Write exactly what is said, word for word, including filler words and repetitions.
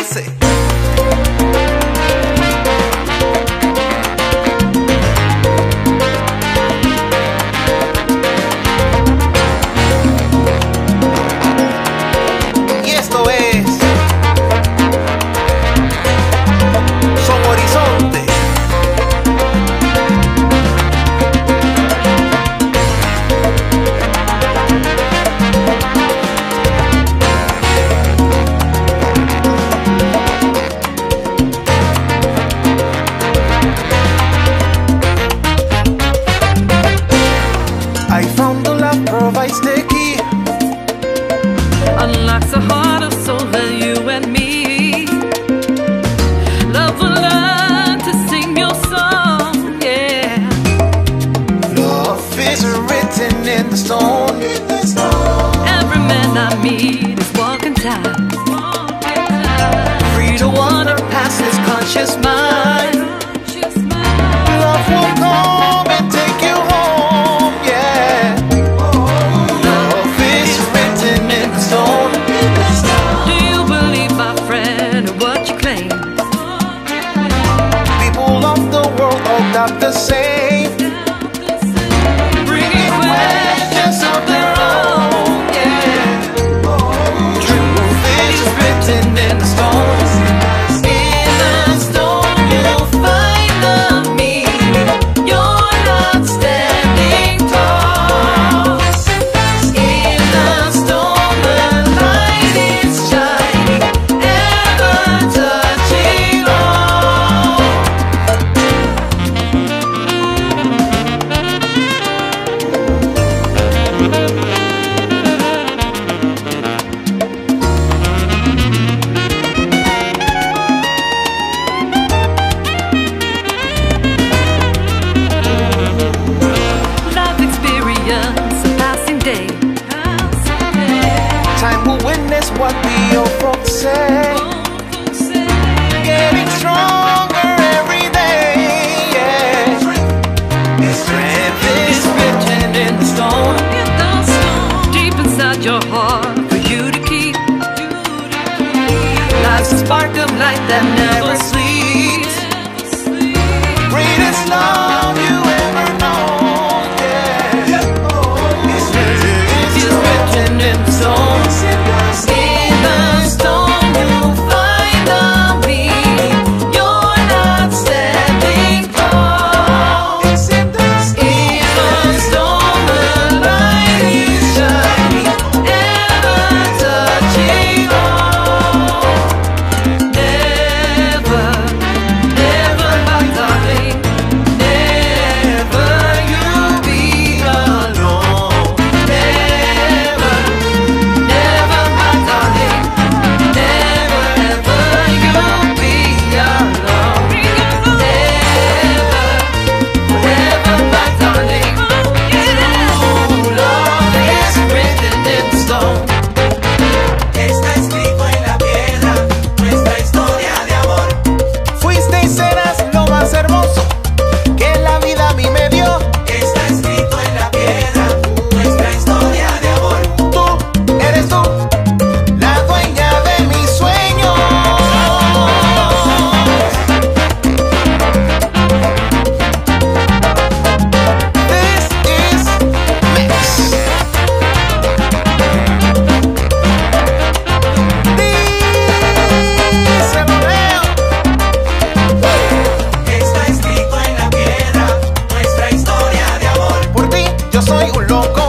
dice. Y esto es Son Horizonte. I found the love provides the key. Unlocks the heart of soul that you and me. Love will learn to sing your song, yeah. Love is written in the stone. Every man I meet is walking time, free to wander past his conscious mind. Love will come and take you home, yeah. Love is written in the stone. Do you believe, my friend, in what you claim? People of the world all got the same, Bringing questions of their own, yeah. truth is written in the stone. In the stone you'll find the meaning. You're not standing tall. In the stone the light is shining, ever touching all. Life experience, a passing day. Time will witness what the old folks say. Getting stronger every day, yeah. Strength is written in the stone. Deep inside your heart for you to keep. Life's a spark of light that never sleeps. Greatest love you ever known, yeah. It's written in the stone. In the stone you'll find the meaning. You're not standing tall. In the stone the light is shining, ever touching all. Never, never, my darling, never you'll be alone. Never, never, my darling, never, ever you'll be alone. Never, never, my darling, true love is written in stone. Está escrito en la piedra nuestra historia de amor. Fuiste y serás lo más hermoso que la vida a mí me dio. Está escrito en la piedra nuestra historia de amor. Tú eres tú, la dueña de mis sueños. This is Mix. Díselo. Está escrito en la piedra nuestra historia de amor. Por ti yo soy un loco.